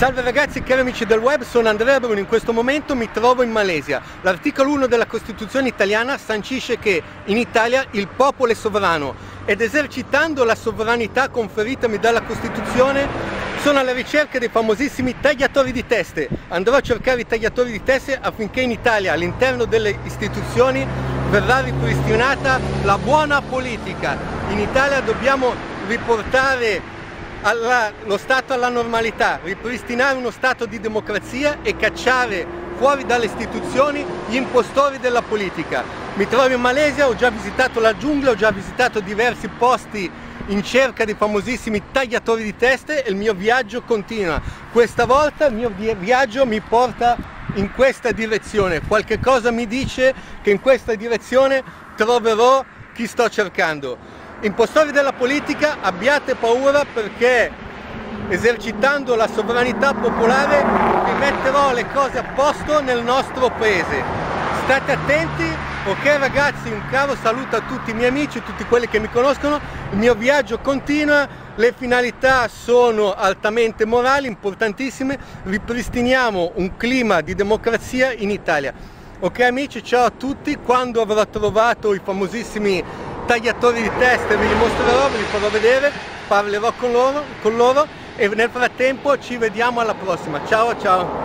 Salve ragazzi, cari amici del web, sono Andrea Bruno, in questo momento mi trovo in Malesia. L'articolo 1 della Costituzione italiana sancisce che in Italia il popolo è sovrano ed esercitando la sovranità conferitami dalla Costituzione sono alla ricerca dei famosissimi tagliatori di teste. Andrò a cercare i tagliatori di teste affinché in Italia, all'interno delle istituzioni, verrà ripristinata la buona politica. In Italia dobbiamo riportare lo Stato alla normalità, ripristinare uno Stato di democrazia e cacciare fuori dalle istituzioni gli impostori della politica. Mi trovo in Malesia, ho già visitato la giungla, ho già visitato diversi posti in cerca dei famosissimi tagliatori di teste e il mio viaggio continua. Questa volta il mio viaggio mi porta in questa direzione. Qualche cosa mi dice che in questa direzione troverò chi sto cercando. Impostori della politica, abbiate paura, perché esercitando la sovranità popolare rimetterò le cose a posto nel nostro paese. State attenti, ok ragazzi? Un caro saluto a tutti i miei amici, tutti quelli che mi conoscono. Il mio viaggio continua, le finalità sono altamente morali, importantissime. Ripristiniamo un clima di democrazia in Italia. Ok amici, ciao a tutti. Quando avrò trovato i famosissimi tagliatori di teste vi li mostrerò, ve li farò vedere, parlerò con loro e nel frattempo ci vediamo alla prossima. Ciao ciao!